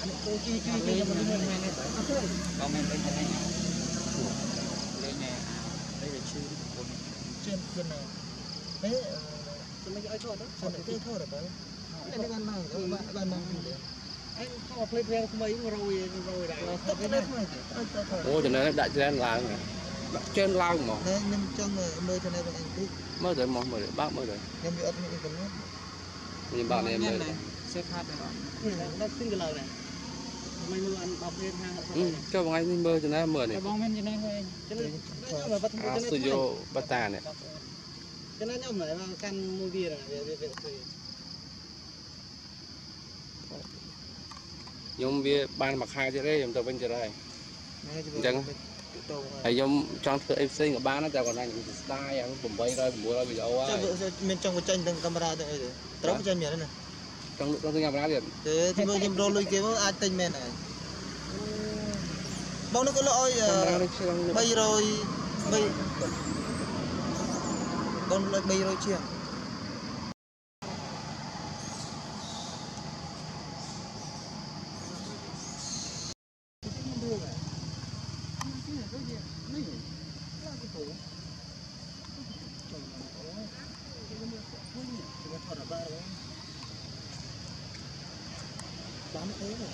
cô chi lên mà lên này có men lên này lên này đây là chưa trên trên này đấy cho mấy ai thôi đó sao lại cái thôi được đấy cái con mang cái bạn mang gì đấy anh không phải play mấy rồi đại ôi cho nên đại trên là trên lao mà đấy nhưng trong nơi cho nên anh thích mới rồi mong mới bác mới rồi em bị ớt những cái nước nhưng bạn em này xếp phát này nó single này mấy mưa ăn bọc lên hang cho bọn anh mơ cho nó mưa này bong men như này thôi cho nên studio bata này cho nên nhóm này căn mua bia này về nhưng vì ban mặc hai cái đấy em tao bên chơi đây chẳng hay giống trong thợ MC của ban nó chào còn anh style anh cũng bay rồi mua rồi bây giờ bên trong cái tranh từng camera thế này trống tranh miền này trong trong camera liền thế thì bây giờ đồ lùi kia mới ai tranh miền này bóng nó có lỗi bay rồi bay con lại bay rồi chưa bán thế rồi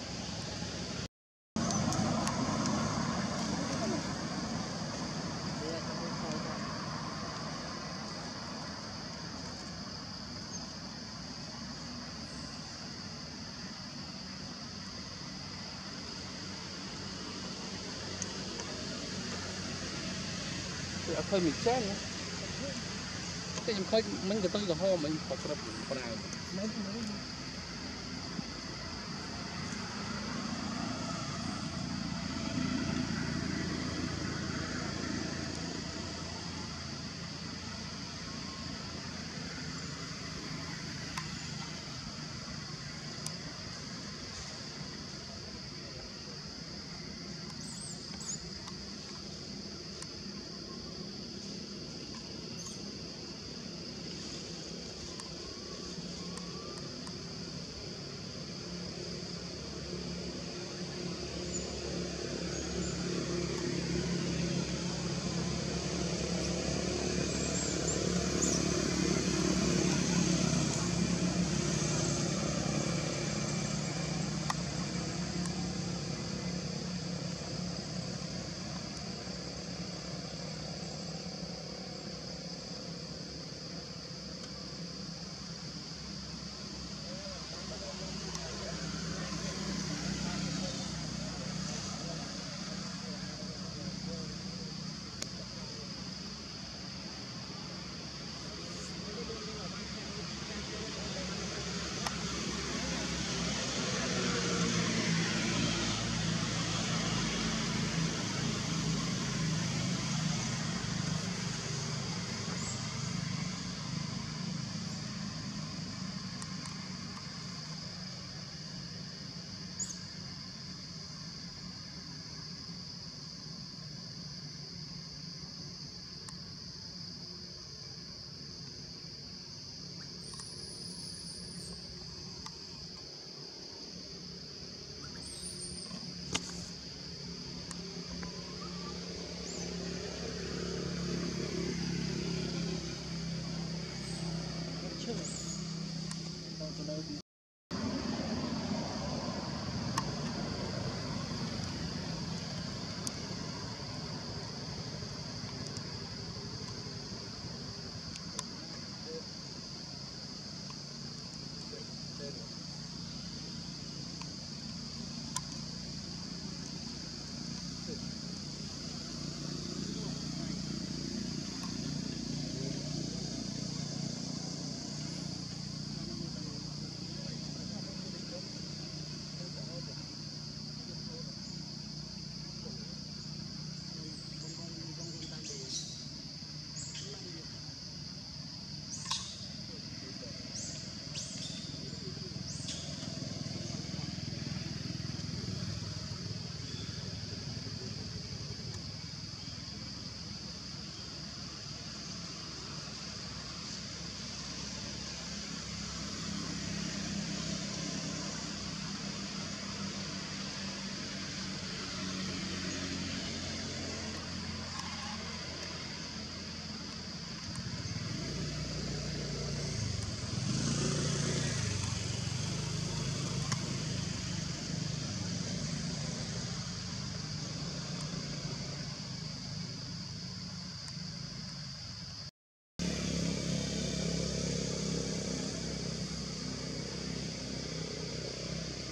khơi mình chết nữa cái em khơi mình cái tôi là ho mình có sập con nào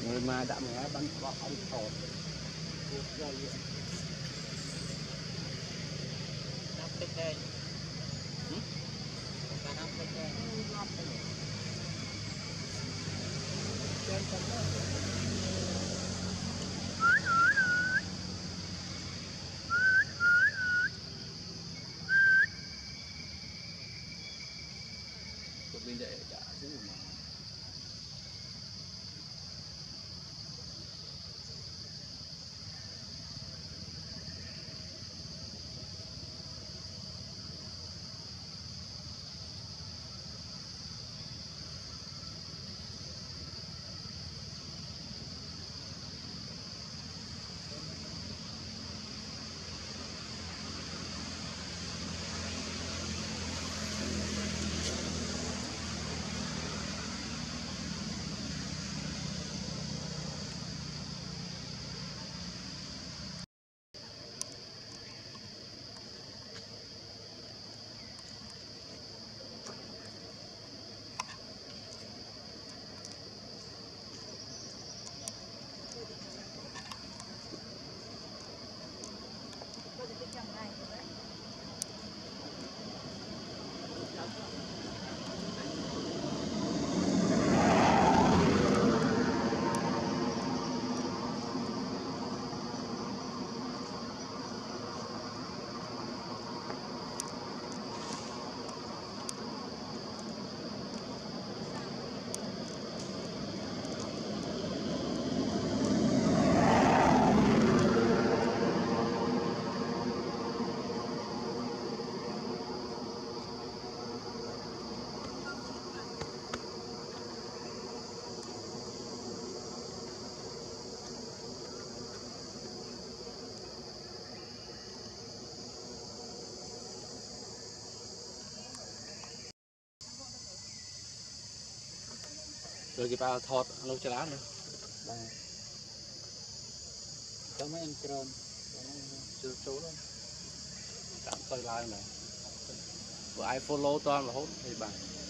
người mà đã mẹ bắn bọ ông thọt năm cái đây cả năm cái đây trên con đó bên đây cả chứ mà rồi cái bao thọt lâu chưa lá nữa cho mấy em trơn chưa số luôn tạm coi like này và ai follow toàn là hốt thì bạn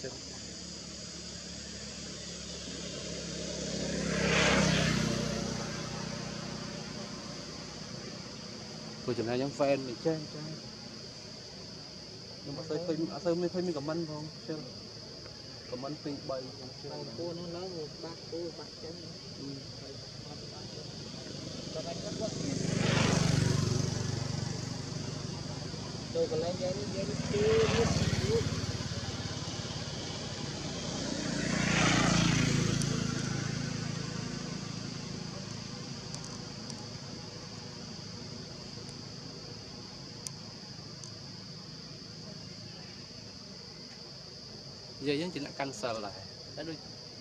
tôi chừng này giống fan mình chơi nhưng mà tôi mới thấy mình comment không chưa comment pin bay cô nó lớn rồi bác cô bác chân tôi còn lấy giấy giờ vẫn chỉ là cancel lại đã đôi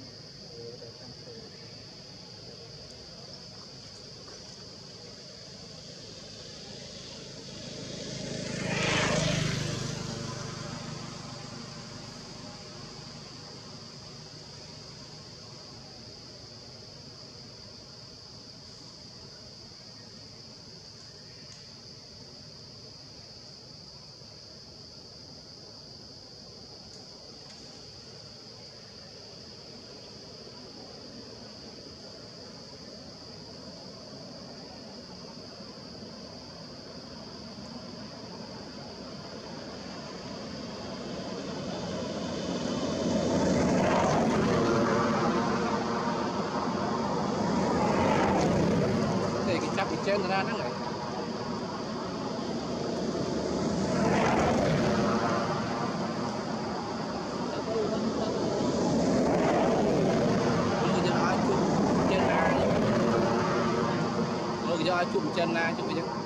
trên ra nó lại do ai chụp trên na chụp vậy